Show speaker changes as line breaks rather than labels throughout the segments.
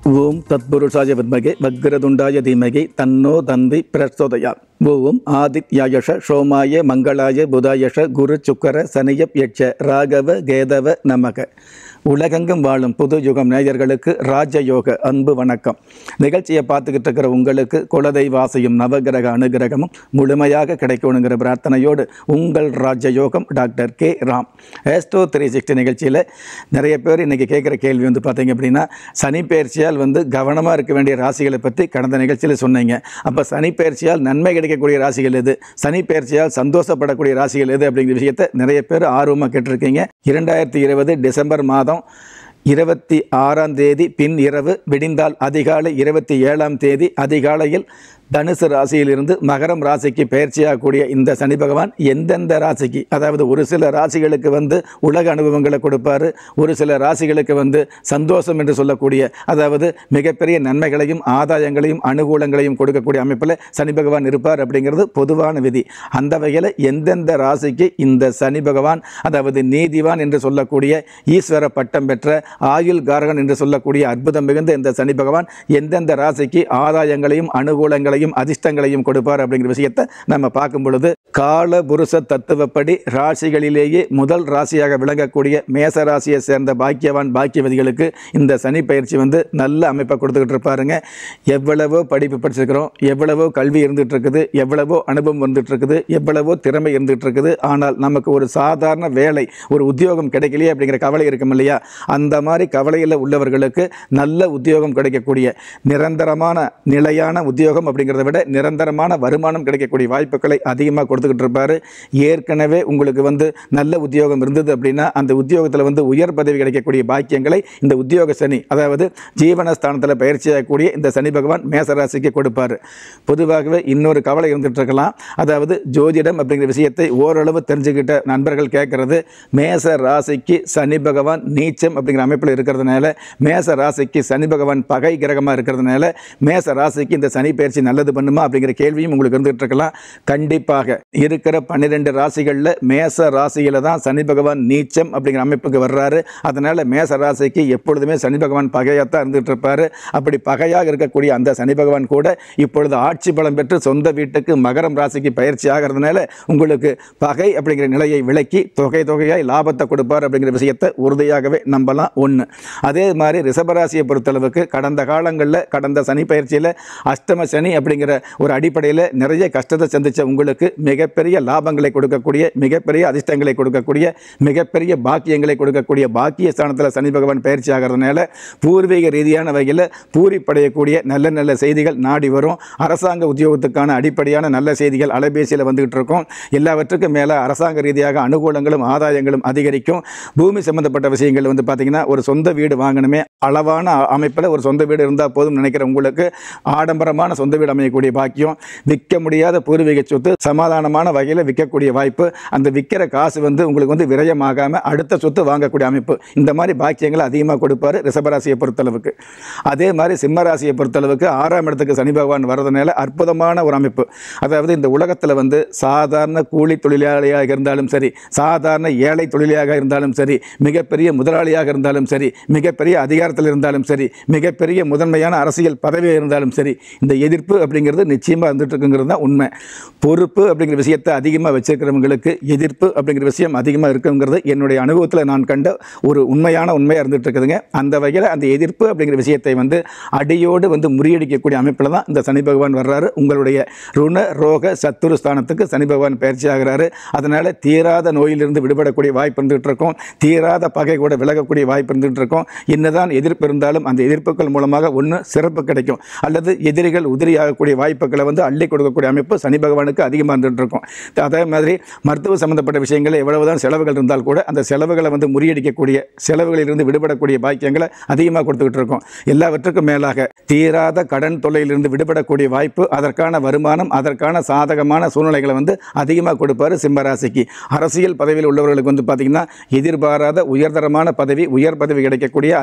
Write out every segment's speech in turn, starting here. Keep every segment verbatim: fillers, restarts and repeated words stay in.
ஓம் தத்புருஷாய வித்மகே வக்ரதுண்டாய தீமகி தன்னோ தந்தி பிரச்சோதயாத். ஓம் ஆதித்யாயஷ சோமாய மங்களாய புதாயஷ குரு சுக்கர சனியப் யட்ச ராகவ கேதவ நமக. உலகெங்கும் வாழும் புது யுகம் நேயர்களுக்கு ராஜயோக அன்பு வணக்கம். நிகழ்ச்சியை பார்த்துக்கிட்டு இருக்கிற உங்களுக்கு குலதெய்வாசையும் நவகிரக அனுகிரகமும் முழுமையாக கிடைக்கணுங்கிற பிரார்த்தனையோடு உங்கள் ராஜயோகம் doctor K Ram. Astro three sixty நிகழ்ச்சியில் நிறைய பேர் இன்றைக்கி கேட்குற கேள்வி வந்து பார்த்தீங்க அப்படின்னா, சனி பயிற்சியால் வந்து கவனமாக இருக்க வேண்டிய ராசிகளை பற்றி கடந்த நிகழ்ச்சியில் சொன்னீங்க. அப்போ சனி பயிற்சியால் நன்மை கிடைக்கக்கூடிய ராசிகள் எது, சனி பயிற்சியால் சந்தோஷப்படக்கூடிய ராசிகள் எது அப்படிங்கிற விஷயத்தை நிறைய பேர் ஆர்வமாக கேட்டிருக்கீங்க. இரண்டாயிரத்தி இருபது டிசம்பர் மாதம் இருபத்தி ஆறாம் தேதி பின் இரவு விடிந்தால் அதிகாலை இருபத்தி ஏழாம் தேதி அதிகாலையில் தனுசு ராசியிலிருந்து மகரம் ராசிக்கு பயிற்சியாகக்கூடிய இந்த சனி பகவான் எந்தெந்த ராசிக்கு, அதாவது ஒரு சில ராசிகளுக்கு வந்து உலக அனுபவங்களை கொடுப்பார், ஒரு சில ராசிகளுக்கு வந்து சந்தோஷம் என்று சொல்லக்கூடிய, அதாவது மிகப்பெரிய நன்மைகளையும் ஆதாயங்களையும் அனுகூலங்களையும் கொடுக்கக்கூடிய அமைப்பில் சனி பகவான் இருப்பார் அப்படிங்கிறது பொதுவான விதி. அந்த வகையில் எந்தெந்த ராசிக்கு இந்த சனி பகவான், அதாவது நீதிவான் என்று சொல்லக்கூடிய ஈஸ்வர பட்டம் பெற்ற ஆயுள் காரகன் என்று சொல்லக்கூடிய அற்புதம் மிகுந்த இந்த சனி பகவான் எந்தெந்த ராசிக்கு ஆதாயங்களையும் அனுகூலங்களையும் அதிர்ஷ்டங்களையும் கொடுப்பார் அப்படிங்கிற விஷயத்தை நம்ம பார்க்கும் பொழுது, கால புருஷ தத்துவப்படி ராசிகளிலேயே முதல் ராசியாக விளங்கக்கூடிய மேச ராசியை சேர்ந்த பாக்கியவான் பாக்கியவதிகளுக்கு இந்த சனி பயிற்சி வந்து நல்ல அமைப்பை கொடுத்துக்கிட்டு இருப்பாருங்க. எவ்வளவோ படிப்பு படிச்சிருக்கிறோம், எவ்வளவோ கல்வி இருந்துகிட்டு இருக்குது, எவ்வளவோ அனுபவம் வந்துட்டு இருக்குது, எவ்வளவோ திறமை இருந்துகிட்டு இருக்குது, ஆனால் நமக்கு ஒரு சாதாரண வேலை, ஒரு உத்தியோகம் கிடைக்கலையே அப்படிங்கிற கவலை இருக்கும் இல்லையா? அந்த மாதிரி கவலையில் உள்ளவர்களுக்கு நல்ல உத்தியோகம் கிடைக்கக்கூடிய, நிரந்தரமான நிலையான உத்தியோகம் அப்படிங்கிறத விட நிரந்தரமான வருமானம் கிடைக்கக்கூடிய வாய்ப்புகளை அதிகமாக கொடுத்துக்கிட்டு இருப்பார். ஏற்கனவே உங்களுக்கு வந்து நல்ல உத்தியோகம் இருந்தது அப்படின்னா அந்த உத்தியோகத்தில் வந்து உயர் பதவி கிடைக்கக்கூடிய பாக்கியங்களை இந்த உத்தியோக சனி, அதாவது ஜீவனஸ்தானத்தில் பயிற்சியாகக்கூடிய இந்த சனி பகவான் மேசராசிக்கு கொடுப்பார். பொதுவாகவே இன்னொரு கவலை இருந்துகிட்டு இருக்கலாம், அதாவது ஜோதிடம் அப்படிங்கிற விஷயத்தை ஓரளவு தெரிஞ்சுக்கிட்ட நண்பர்கள் கேட்கறது, மேச ராசிக்கு சனி பகவான் நீச்சம் அப்படிங்கிற அமைப்பில் இருக்கிறதுனால, மேச ராசிக்கு சனி பகவான் பகை கிரகமாக இருக்கிறதுனால மேச ராசிக்கு இந்த சனி பயிற்சி நல்லது பண்ணுமா அப்படிங்கிற கேள்வியும் உங்களுக்கு இருந்துகிட்டு இருக்கலாம். கண்டிப்பாக இருக்கிற பன்னிரெண்டு ராசிகளில் மேச ராசியில் தான் சனி பகவான் நீச்சம் அப்படிங்கிற அமைப்புக்கு வர்றாரு. அதனால் மேச ராசிக்கு எப்பொழுதுமே சனி பகவான் பகையாக தான் இருந்துகிட்டு இருப்பார். அப்படி பகையாக இருக்கக்கூடிய அந்த சனி பகவான் கூட இப்பொழுது ஆட்சி பலம் பெற்று சொந்த வீட்டுக்கு மகரம் ராசிக்கு பயிற்சி ஆகிறதுனால உங்களுக்கு பகை அப்படிங்கிற நிலையை விலக்கி தொகை தொகையாய் லாபத்தை கொடுப்பார் அப்படிங்கிற விஷயத்தை உறுதியாகவே நம்பலாம். ஒன்று. அதே மாதிரி ரிஷபராசியை பொறுத்தளவுக்கு கடந்த காலங்களில் கடந்த சனி பயிற்சியில் அஷ்டம சனி அப்படிங்கிற ஒரு அடிப்படையில் நிறைய கஷ்டத்தை சந்தித்த உங்களுக்கு மிகப்பெரிய லாபங்களை கொடுக்கக்கூடிய, மிகப்பெரிய அதிர்ஷ்டங்களை கொடுக்கக்கூடிய, மிகப்பெரிய பாக்கியங்களை கொடுக்கக்கூடிய பாக்கிய ஸ்தானத்தில் சனி பகவான் பயிற்சி ஆகிறதுனால பூர்வீக ரீதியான வகையில் பூரிப்படையக்கூடிய நல்ல நல்ல செய்திகள் நாடி வரும். அரசாங்க உத்தியோகத்துக்கான அடிப்படையான நல்ல செய்திகள் அலைபேசியில் வந்துகிட்டு இருக்கும். எல்லாவற்றுக்கும் மேலே அரசாங்க ரீதியாக அனுகூலங்களும் ஆதாயங்களும் அதிகரிக்கும். பூமி சம்பந்தப்பட்ட விஷயங்கள் வந்து பார்த்தீங்கன்னா, ஒரு சொந்த வீடு வாங்கணுமே, அளவான அமைப்பில் ஒரு சொந்த வீடு இருந்தால் போதும் நினைக்கிற உங்களுக்கு ஆடம்பரமான சொந்த வீடு அமையக்கூடிய பாக்கியம், விற்க முடியாத பூர்வீக சொத்து சமாதானமான வகையில் விற்கக்கூடிய வாய்ப்பு, அந்த விற்கிற காசு வந்து உங்களுக்கு வந்து விரயமாகாமல் அடுத்த சொத்து வாங்கக்கூடிய அமைப்பு, இந்த மாதிரி பாக்கியங்களை அதிகமாக கொடுப்பார் ரிஷபராசியை பொறுத்தளவுக்கு. அதே மாதிரி சிம்மராசியை பொறுத்தளவுக்கு ஆறாம் இடத்துக்கு சனி பகவான் வர்றதுனால அற்புதமான ஒரு அமைப்பு. அதாவது இந்த உலகத்தில் வந்து சாதாரண கூலி தொழிலாளியாக இருந்தாலும் சரி, சாதாரண ஏழை தொழிலாளியாக இருந்தாலும் சரி, மிகப்பெரிய முதலாளியாக இருந்தாலும் சரி, மிகப்பெரிய அதிகாரத்தில் இருந்தாலும் சரி, மிகப்பெரிய முதன்மையான அரசியல் பதவியாக இருந்தாலும் சரி, இந்த எதிர்ப்பு அப்படிங்கிறது நிச்சயமாக வந்துட்டு இருக்குங்கிறது தான் உண்மை. பொறுப்பு அப்படிங்கிற விஷயத்தை அதிகமாக வச்சிருக்கிறவங்களுக்கு எதிர்ப்பு அப்படிங்கிற விஷயம் அதிகமாக இருக்குங்கிறது என்னுடைய அனுபவத்தில் நான் கண்ட ஒரு உண்மையான உண்மையாக இருந்துட்டு இருக்குதுங்க. அந்த வகையில் அந்த எதிர்ப்பு அப்படிங்கிற விஷயத்தை வந்து அடியோடு வந்து முறியடிக்கக்கூடிய அமைப்பில் தான் இந்த சனி பகவான் வர்றாரு. உங்களுடைய ருண ரோக சத்துரு ஸ்தானத்துக்கு சனி பகவான் பயிற்சி ஆகிறாரு. அதனால் தீராத நோயிலிருந்து விடுபடக்கூடிய வாய்ப்பு இருந்துகிட்டு இருக்கும், தீராத பகை கூட விலகக்கூடிய வாய்ப்பு இருந்துகிட்டு இருக்கும். என்னதான் எதிர்ப்பு இருந்தாலும் அந்த எதிர்ப்புகள் மூலமாக ஒன்று சிறப்பு கிடைக்கும், அல்லது எதிரிகள் உதிரியாகக்கூடிய வாய்ப்புகளை வந்து அள்ளி கொடுக்கக்கூடிய அமைப்பு சனி பகவானுக்கு அதிகமாக இருந்துகிட்டு இருக்கும். அதே மாதிரி மருத்துவ சம்பந்தப்பட்ட விஷயங்கள் எவ்வளவுதான் செலவுகள் இருந்தால் கூட அந்த செலவுகளை வந்து முறியடிக்கக்கூடிய, செலவுகளிலிருந்து விடுபடக்கூடிய பாக்கியங்களை அதிகமாக கொடுத்துக்கிட்டு இருக்கும். எல்லாவற்றுக்கும் மேலாக தீராத கடன் தொல்லையிலிருந்து விடுபடக்கூடிய வாய்ப்பு, அதற்கான வருமானம், அதற்கான சாதகமான சூழ்நிலைகளை வந்து அதிகமாக கொடுப்பார் சிம்மராசிக்கு. அரசியல் பதவியில் உள்ளவர்களுக்கு வந்து பார்த்திங்கன்னா எதிர்பாராத உயர்தரமான பதவி, உயர் பதவி கிடைக்கக்கூடிய, அதிகார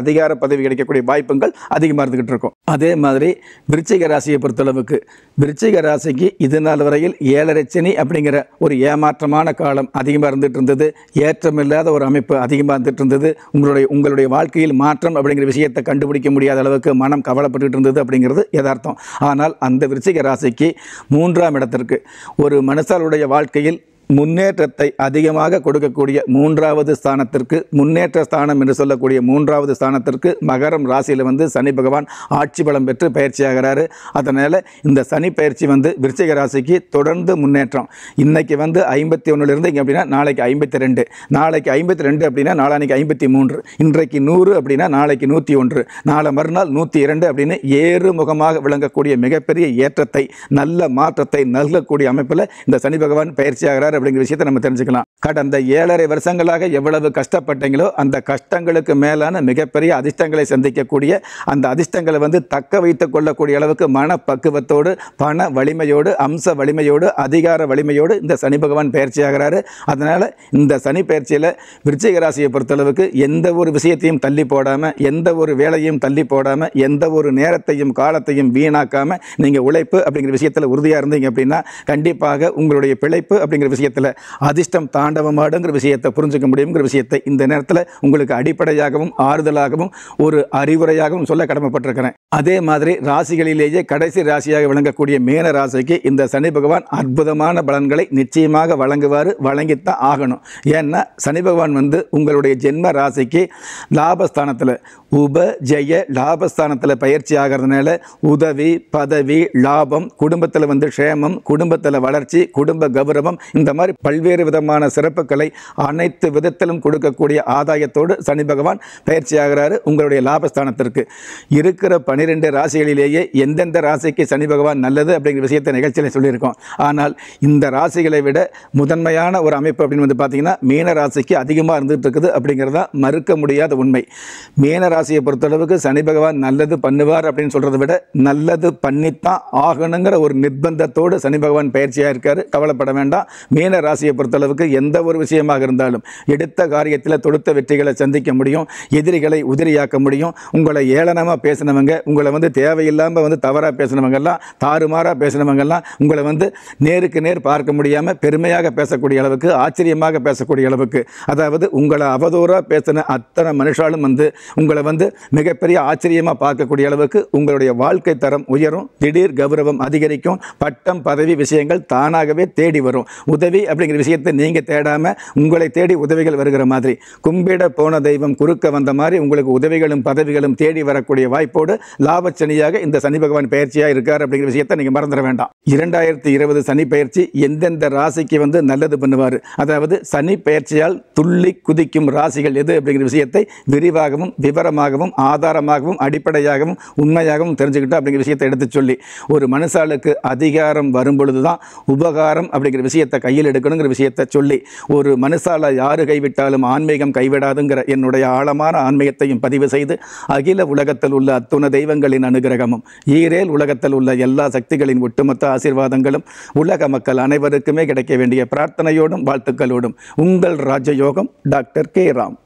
பதவி கிடைக்கக்கூடிய வாய்ப்புகள் அதிகமாக இருந்துகிட்டு இருக்கும். அதே மாதிரி விருச்சிக ராசியை பொறுத்தளவுக்கு விருச்சிக ராசிக்கு இது நாள் வரையில் ஏழரை சனி அப்படிங்கிற ஒரு ஏமாற்றமான காலம் அதிகமாக இருந்துட்டு இருந்தது. ஏற்றமில்லாத ஒரு அமைப்பு அதிகமாக இருந்துட்டு இருந்தது. உங்களுடைய உங்களுடைய வாழ்க்கையில் மாற்றம் அப்படிங்கிற விஷயத்தை கண்டுபிடிக்க முடியாத அளவுக்கு மனம் கவலைப்பட்டு இருந்தது அப்படிங்கிறது யதார்த்தம். ஆனால் அந்த விருச்சிக ராசிக்கு மூன்றாம் இடத்திற்கு ஒரு மனுஷருடைய வாழ்க்கையில் முன்னேற்றத்தை அதிகமாக கொடுக்கக்கூடிய மூன்றாவது ஸ்தானத்திற்கு, முன்னேற்ற ஸ்தானம் என்று சொல்லக்கூடிய மூன்றாவது ஸ்தானத்திற்கு மகரம் ராசியில் வந்து சனி பகவான் ஆட்சி பலம் பெற்று பயிற்சியாகிறாரு. அதனால் இந்த சனி பயிற்சி வந்து விருச்சிக ராசிக்கு தொடர்ந்து முன்னேற்றம். இன்னைக்கு வந்து ஐம்பத்தி ஒன்றுலேருந்து இங்கே அப்படின்னா நாளைக்கு ஐம்பத்தி ரெண்டு, நாளைக்கு ஐம்பத்தி ரெண்டு அப்படின்னா நாளானைக்கு ஐம்பத்தி மூன்று, இன்றைக்கு நூறு அப்படின்னா நாளைக்கு நூற்றி ஒன்று, நாளை மறுநாள் நூற்றி இரண்டு அப்படின்னு ஏறு முகமாக விளங்கக்கூடிய மிகப்பெரிய ஏற்றத்தை, நல்ல மாற்றத்தை நல்கக்கூடிய அமைப்பில் இந்த சனி பகவான் பயிற்சியாகிறார் அப்படிங்கிற விஷயத்தை நம்ம தெரிஞ்சுக்கலாம். கடந்த ஏழரை வருஷங்களாக எவ்வளவு கஷ்டப்பட்டீங்களோ அந்த கஷ்டங்களுக்கு மேலான மிகப்பெரிய அதிர்ஷ்டங்களை சந்திக்கக்கூடிய, அந்த அதிர்ஷ்டங்களை வந்து தக்க வைத்துக் கொள்ளக்கூடிய அளவுக்கு மன பக்குவத்தோடு, பண வலிமையோடு, அம்ச வலிமையோடு, அதிகார வலிமையோடு இந்த சனி பகவான் பயிற்சியாகிறாரு. அதனால இந்த சனி பயிற்சியில் விருச்சிக ராசியை பொறுத்தளவுக்கு எந்த ஒரு விஷயத்தையும் தள்ளி போடாமல், எந்த ஒரு வேலையும் தள்ளி போடாமல், எந்த ஒரு நேரத்தையும் காலத்தையும் வீணாக்காமல் நீங்கள் உழைப்பு அப்படிங்கிற விஷயத்தில் உறுதியாக இருந்தீங்க அப்படின்னா கண்டிப்பாக உங்களுடைய பிழைப்பு அப்படிங்கிற விஷயத்தில் அதிர்ஷ்டம் தாண்டவமாடுங்கிற விஷயத்தை புரிஞ்சுக்க முடியுங்கிற விஷயத்தை இந்த நேரத்தில் உங்களுக்கு அடிப்படையாகவும் ஆறுதலாகவும் ஒரு அறிவுரையாகவும் சொல்ல கடமைப்பட்டிருக்கிறேன். அதே மாதிரி ராசிகளிலேயே கடைசி ராசியாக விளங்கக்கூடிய மீன ராசிக்கு இந்த சனி பகவான் அற்புதமான பலன்களை நிச்சயமாக வழங்குவார், வழங்கித்தான் ஆகணும். ஏன்னா சனி பகவான் வந்து உங்களுடைய ஜென்ம ராசிக்கு லாபஸ்தானத்தில் உப ஜெய லாபஸ்தானத்தில் பயிற்சி ஆகிறதுனால உதவி, பதவி, லாபம், குடும்பத்தில் வந்து க்ஷேமம், குடும்பத்தில் வளர்ச்சி, குடும்ப கௌரவம், இந்த மாதிரி பல்வேறு விதமான சிறப்புகளை அனைத்து விதத்திலும் கொடுக்கக்கூடிய ஆதாயத்தோடு சனி பகவான் பயிற்சியாகிறாரு உங்களுடைய லாபஸ்தானத்திற்கு. இருக்கிற பனிரெண்டு ராசிகளிலேயே எந்தெந்த ராசிக்கு சனி பகவான் நல்லது அப்படிங்கிற விஷயத்தை நிகழ்ச்சியில் சொல்லியிருக்கோம். ஆனால் இந்த ராசிகளை விட முதன்மையான ஒரு அமைப்பு அப்படின்னு வந்து பார்த்தீங்கன்னா மீன ராசிக்கு அதிகமாக இருந்துகிட்டு இருக்குது அப்படிங்கிறதா மறுக்க முடியாத உண்மை. மீன ராசியை பொறுத்தளவுக்கு சனி பகவான் நல்லது பண்ணுவார் அப்படின்னு சொல்றதை விட நல்லது பண்ணித்தான் ஆகணுங்கிற ஒரு நிர்பந்தத்தோடு சனி பகவான் பயிற்சியாக இருக்காரு. கவலைப்பட வேண்டாம். மீன ராசியை பொறுத்தளவுக்கு எந்த ஒரு விஷயமாக இருந்தாலும் எடுத்த காரியத்தில் தொடுத்த வெற்றிகளை சந்திக்க முடியும், எதிரிகளை உதிரியாக்க முடியும். உங்களை ஏளனமாக பேசினவங்க, உங்களை வந்து தேவையில்லாமல் வந்து தவறாக பேசினவங்கெல்லாம், தாறுமாறாக பேசினவங்கெல்லாம் உங்களை வந்து நேருக்கு நேர் பார்க்க முடியாமல் பெருமையாக பேசக்கூடிய அளவுக்கு, ஆச்சரியமாக பேசக்கூடிய அளவுக்கு, அதாவது உங்களை அவதூறாக பேசின அத்தனை மனுஷாலும் வந்து உங்களை வந்து மிகப்பெரிய ஆச்சரியமாக பார்க்கக்கூடிய அளவுக்கு உங்களுடைய வாழ்க்கை தரம் உயரும், திடீர் கௌரவம் அதிகரிக்கும், பட்டம் பதவி விஷயங்கள் தானாகவே தேடி வரும். உதவி அப்படிங்கிற விஷயத்தை நீங்கள் தேடாமல் உங்களை தேடி உதவிகள் வருகிற மாதிரி, கும்பிட போன தெய்வம் குறுக்க வந்த மாதிரி உங்களுக்கு உதவிகளும் பதவிகளும் தேடி வரக்கூடிய வாய்ப்போடு லாபச்சனியாக இந்த சனி பகவான் பயிற்சியாக இருக்கார் அப்படிங்கிற விஷயத்தை நீங்கள் மறந்துட வேண்டாம். இரண்டாயிரத்தி இருபது சனி பயிற்சி எந்தெந்த ராசிக்கு வந்து நல்லது பண்ணுவார், அதாவது சனி பயிற்சியால் துள்ளி குதிக்கும் ராசிகள் எது அப்படிங்கிற விஷயத்தை விரிவாகவும் விவரமாகவும் ஆதாரமாகவும் அடிப்படையாகவும் உண்மையாகவும் தெரிஞ்சுக்கிட்டோம் அப்படிங்கிற விஷயத்தை எடுத்து சொல்லி, ஒரு மனுஷாளுக்கு அதிகாரம் வரும் பொழுதுதான் உபகாரம் அப்படிங்கிற விஷயத்தை கையில் எடுக்கணுங்கிற விஷயத்தை சொல்லி, ஒரு மனுஷால யாரு கைவிட்டாலும் ஆன்மீகம் கைவிடாதுங்கிற என்னுடைய ஆழமான ஆன்மீகத்தையும் பதிவு செய்து, அகில உலகத்தில் உள்ள அத்துண தெய்வங்களின் அனுகிரகமும் ஈரேல் உலகத்தில் உள்ள எல்லா சக்திகளின் ஒட்டுமொத்த ஆசீர்வாதங்களும் உலக மக்கள் அனைவருக்குமே கிடைக்க வேண்டிய பிரார்த்தனையோடும் வாழ்த்துக்களோடும் உங்கள் ராஜயோகம் டாக்டர் கே ராம்.